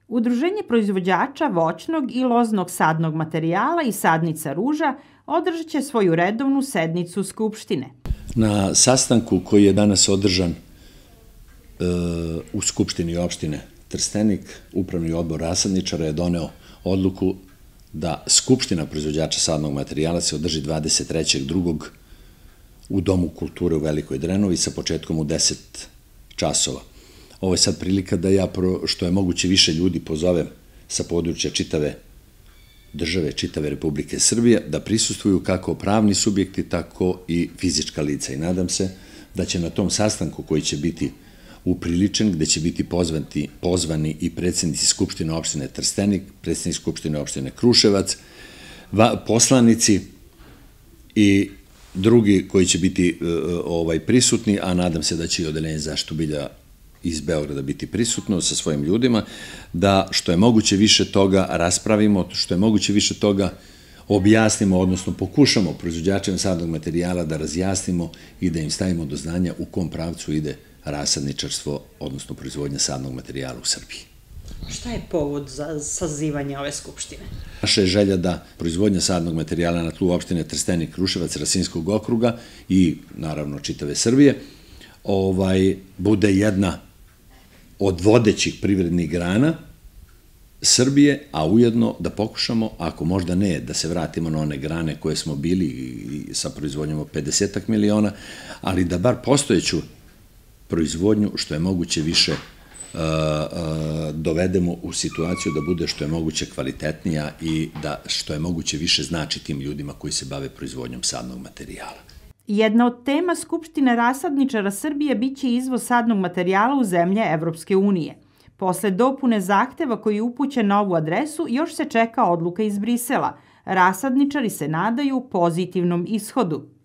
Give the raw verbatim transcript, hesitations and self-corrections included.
Udruženje proizvođača voćnog i loznog sadnog materijala i sadnica ruža održat će svoju redovnu sednicu Skupštine. Na sastanku koji je danas održan e, u Skupštini opštine Trstenik, Upravni odbor rasadničara je doneo odluku da Skupština proizvođača sadnog materijala se održi dvadeset trećeg drugog u Domu kulture u Velikoj Drenovi sa početkom u deset časova. Ovo je sad prilika da ja, što je moguće više ljudi, pozovem sa područja čitave države, čitave Republike Srbije, da prisustvuju kako pravni subjekti, tako i fizička lica. I nadam se da će na tom sastanku koji će biti upriličen, gde će biti pozvani, pozvani i predsednici Skupštine opštine Trstenik, predsednik Skupštine opštine Kruševac, poslanici i drugi koji će biti ovaj, prisutni, a nadam se da će i Odeljenje zaštitu bilja iz Beograda biti prisutno sa svojim ljudima, da što je moguće više toga raspravimo, što je moguće više toga objasnimo, odnosno pokušamo proizvođačima sadnog materijala da razjasnimo i da im stavimo do znanja u kom pravcu ide rasadničarstvo, odnosno proizvodnja sadnog materijala u Srbiji. Šta je povod za sazivanje ove skupštine? Naša je želja da proizvodnja sadnog materijala na tlu opštine Trstenik, Kruševac, Rasinskog okruga i naravno čitave Srbije ovaj, bude jedna od vodećih privrednih grana Srbije, a ujedno da pokušamo, ako možda ne, da se vratimo na one grane koje smo bili i sa proizvodnjom od pedesetak miliona, ali da bar postojeću proizvodnju što je moguće više uh, uh, dovedemo u situaciju da bude što je moguće kvalitetnija i da što je moguće više znači tim ljudima koji se bave proizvodnjom sadnog materijala. Jedna od tema Skupštine rasadničara Srbije biće izvoz sadnog materijala u zemlje Evropske unije. Posle dopune zahteva koji je upućen na ovu adresu, još se čeka odluka iz Brisela. Rasadničari se nadaju pozitivnom ishodu.